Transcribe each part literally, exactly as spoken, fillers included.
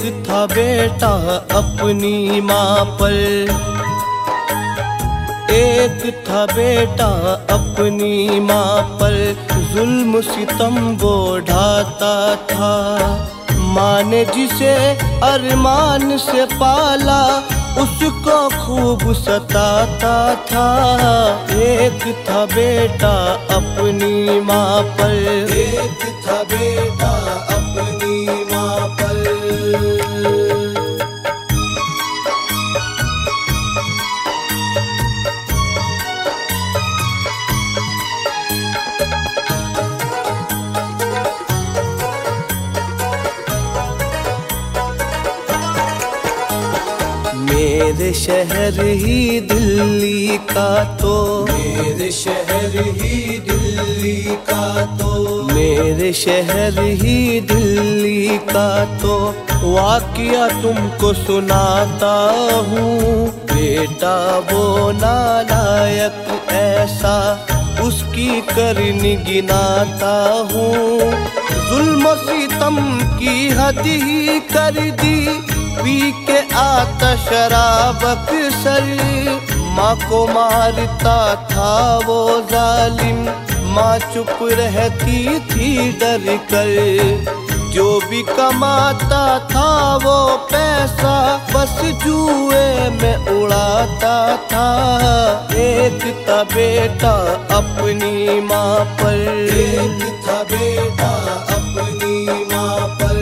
एक था बेटा अपनी माँ पर, एक था बेटा अपनी माँ पर, जुल्म सितम वो ढाता था। माँ ने जिसे अरमान से पाला उसको खूब सताता था। एक था बेटा अपनी माँ पर, एक था बेटा अपनी माँ पर। मेरे शहर ही दिल्ली का तो, मेरे शहर ही दिल्ली का तो, मेरे शहर ही दिल्ली का तो वाक़या तुमको सुनाता हूँ। बेटा वो नालायक ऐसा उसकी करनी गिनाता हूँ। जुल्म सितम की हद ही कर दी, पी के आता शराब अक्सर। माँ को मारता था वो जालिम, माँ चुप रहती थी डर कर। जो भी कमाता था वो पैसा बस जुए में उड़ाता था। एक था बेटा अपनी माँ पर, एक था बेटा अपनी माँ पर।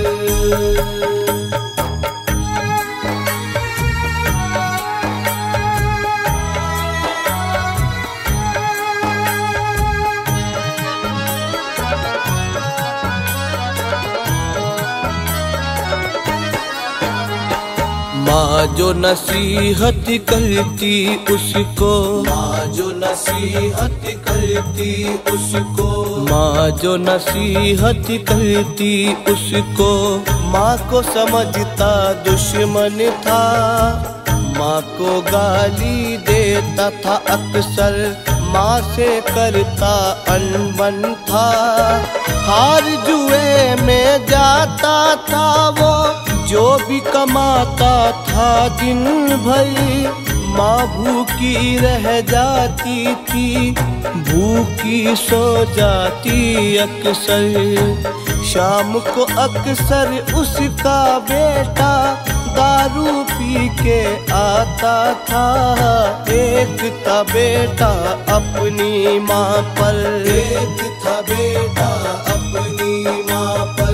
माँ जो नसीहत करती उसको, माँ जो नसीहत करती उसको, माँ जो नसीहत करती उसको, माँ को समझता दुश्मन था। माँ को गाली देता था अक्सर, माँ से करता अनबन था। हार जुए में जाता था वो, जो भी कमाता था दिन भर। माँ भूखी रह जाती थी, भूखी सो जाती अक्सर। शाम को अक्सर उसका बेटा दारू पी के आता था। एक था बेटा अपनी माँ पर, एक था बेटा अपनी माँ पर।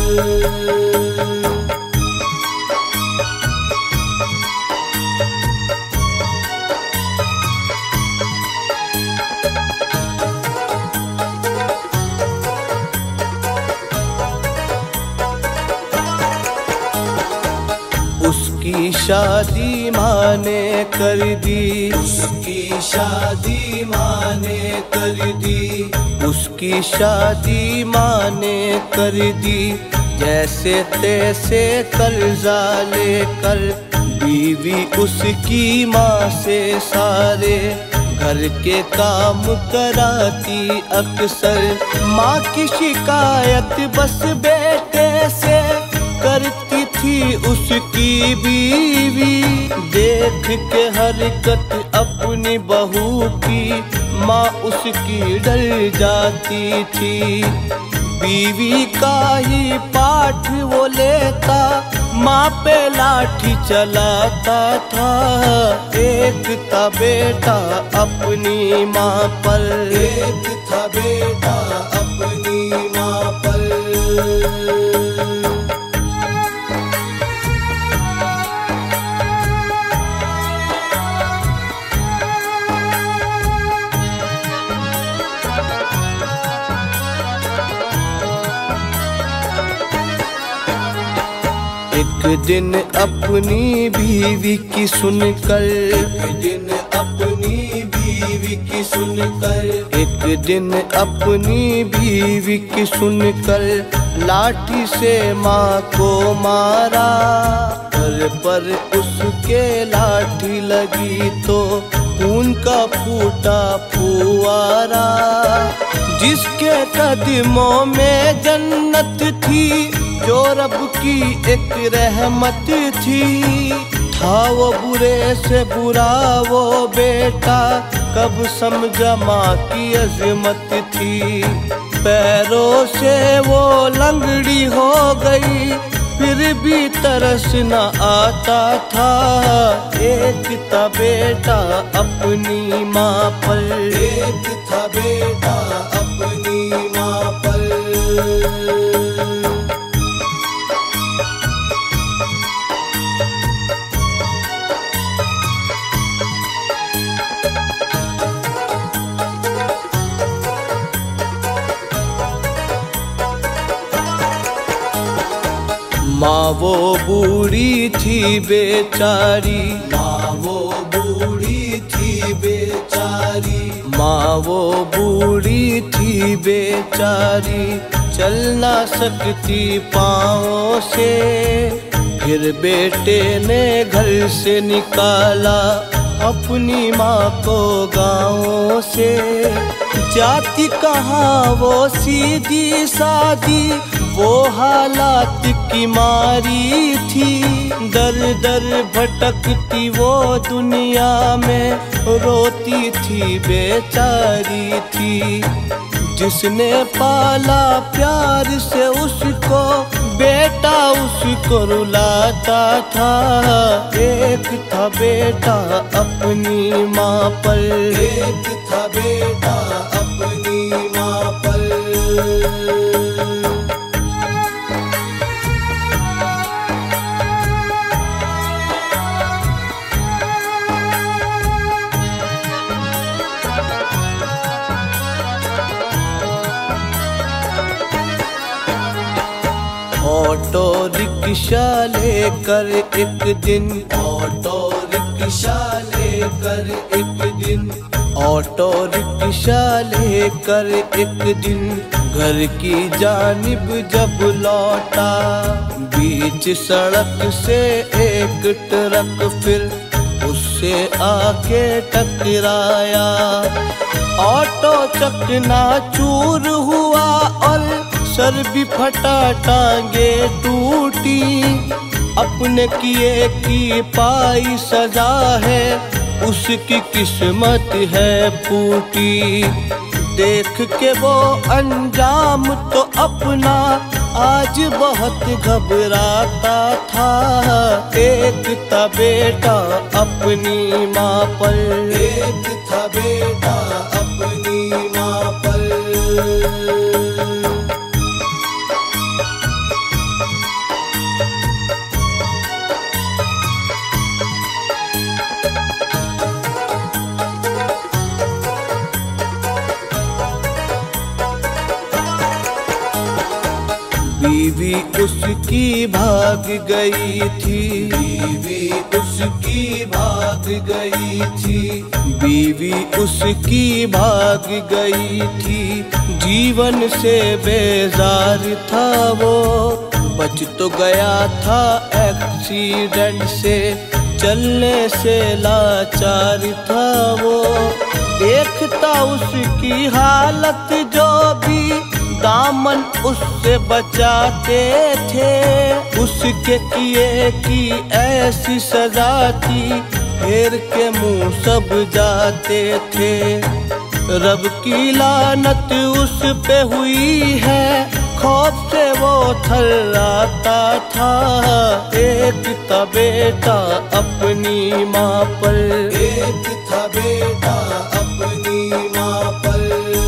उसकी शादी माँ ने कर दी, उसकी शादी माँ ने कर दी, उसकी शादी माँ ने कर दी। जैसे तैसे कर्जा लेकर बीवी उसकी माँ से सारे घर के काम कराती अक्सर। माँ की शिकायत बस बेटे से करती थी उसकी बीवी। देख के हरकत अपनी बहू की माँ उसकी डर जाती थी। बीवी का ही पाठ वो लेता, माँ पे लाठी चलाता था। एक था बेटा अपनी माँ पर, एक था बेटा अपनी माँ पर। एक दिन अपनी बीवी की सुनकर, एक दिन अपनी बीवी की सुनकर, एक दिन अपनी बीवी की सुनकर लाठी से माँ को मारा। पर पर उसके लाठी लगी तो खून का फूटा फुआरा। जिसके कदमों में जन्नत थी जो रब की एक रहमत थी। था वो बुरे से बुरा वो बेटा, कब समझा माँ की अजमत थी। पैरों से वो लंगड़ी हो गई, फिर भी तरस न आता था। एक था बेटा अपनी माँ पर, एक था बेटा अपनी माँ पर। माँ वो बूढ़ी थी बेचारी, माँ वो बूढ़ी थी बेचारी, माँ वो बूढ़ी थी बेचारी। चल ना सकती पाँवों से, फिर बेटे ने घर से निकाला अपनी माँ को गाँव से। जाति कहाँ वो सीधी सादी, वो हालात की मारी थी। दर दर भटकती वो दुनिया में, रोती थी बेचारी थी। जिसने पाला प्यार से उसको, बेटा उसको रुलाता था। एक था बेटा अपनी माँ पर, एक था बेटा अपनी माँ पर। ऑटो रिक्शा लेकर एक दिन, ऑटो रिक्शा लेकर एक दिन, ऑटो रिक्शा लेकर एक दिन घर की जानिब जब लौटा। बीच सड़क से एक ट्रक फिर उससे आके टकराया। ऑटो चकनाचूर हुआ और सर भी फटा, टांगे टूटी। अपने किए की पाई सजा है, उसकी किस्मत है फूटी। देख के वो अंजाम तो अपना आज बहुत घबराता था। एक था बेटा अपनी माँ पर, एक था बेटा अपनी माँ पर। बीवी उसकी भाग गई थी, बीवी उसकी भाग गई थी, बीवी उसकी भाग गई थी। जीवन से बेजार था वो, बच तो गया था एक्सीडेंट से। चलने से लाचार था वो, देखता उसकी हालत जो भी दामन उससे बचाते थे। उसके किए की ऐसी सजा थी, फेर के मुंह सब जाते थे। रब की लानत उस पे हुई है, खौफ से वो थर्राता था। एक था बेटा अपनी माँ पर, एक था बेटा अपनी माँ पर।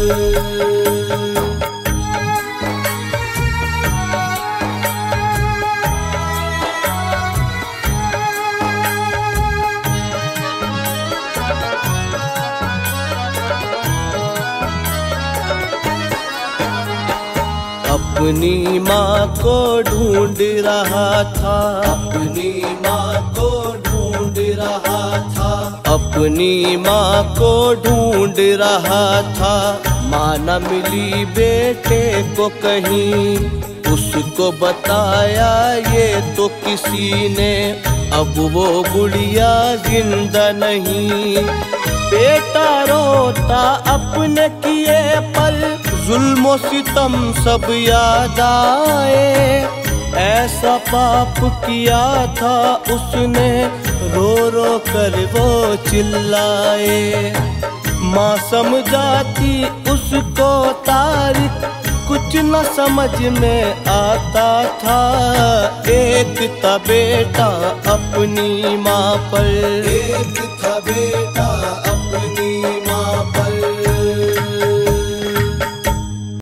अपनी माँ को ढूंढ रहा था, अपनी माँ को ढूंढ रहा था, अपनी माँ को ढूंढ रहा था। माँ न मिली बेटे को कहीं, उसको बताया ये तो किसी ने, अब वो गुड़िया जिंदा नहीं। बेटा रोता अपने किए पर, जुल्म सितम सब याद आए। ऐसा पाप किया था उसने, रो रो कर वो चिल्लाए। माँ समझाती उसको तारिक, कुछ न समझ में आता था। एक था बेटा अपनी माँ पर, एक था बेटा